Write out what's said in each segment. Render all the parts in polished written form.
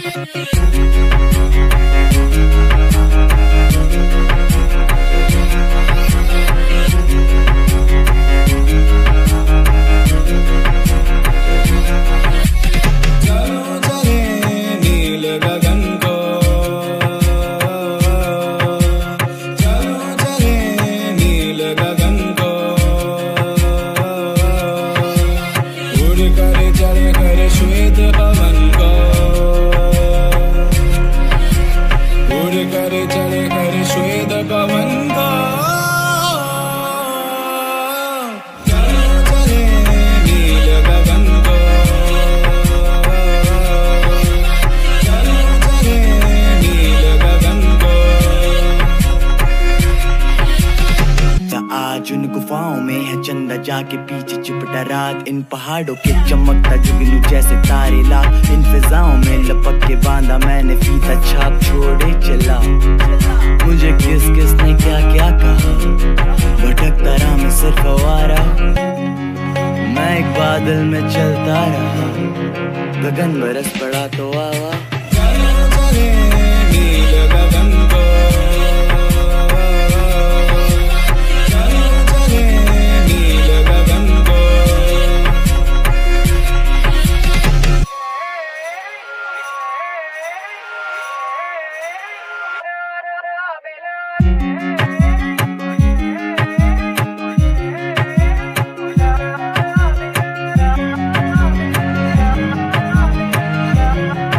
आज उन गुफाओं में है चंदा जाके पीछे चिपटा रात, इन पहाड़ों के चमकता जुगनू जैसे तारे ला, इन फिजाओं में लपक के बांधा मैंने फीता छाप छोड़े चला। मुझे किस किस ने क्या क्या कहा, भटकता रहा मैं सिर्फ आवारा, मैं एक बादल में चलता रहा, गगन बरस पड़ा तो आवा।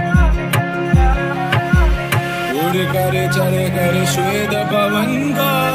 करे चढ़े कर श्वेत पवन का